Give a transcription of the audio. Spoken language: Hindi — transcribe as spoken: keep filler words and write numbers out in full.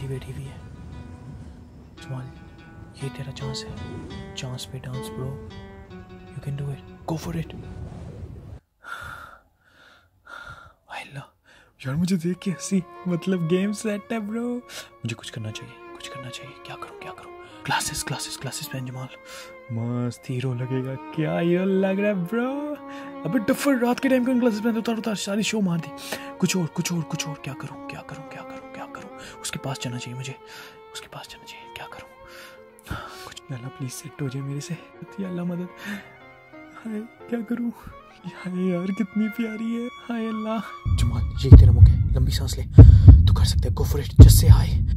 अकेली बैठी हुई है। जमाल, ये तेरा चांस है, चांस पे dance bro, you can do it, go for it. यार मुझे देख के हंसी, मतलब गेम सेट है ब्रो। मुझे कुछ करना चाहिए, कुछ करना चाहिए। क्या करूं क्या करूं? क्लासेस क्लासेस क्लासेस पहन जमाल, मस्त हीरो लगेगा। क्या हीरो लग रहा है ब्रो। अबे डफर, रात के टाइम क्यों क्लासेस पहन? उतार उतार, सारी शो मार दी। कुछ और कुछ और कुछ और। क्या करूं क्या करूं क्या करूं क्या करूं? उसके पास जाना चाहिए मुझे, उसके पास जाना चाहिए। क्या करूं? कुछ अल्लाह प्लीज सेट हो जाए मेरे से, अल्लाह मदद। हाय क्या करूं? हाय यार कितनी प्यारी है। हाय अल्लाह। जमाल ये तेरा मौका है, लंबी सांस ले, तू कर सकता है, गो for it, just say hi.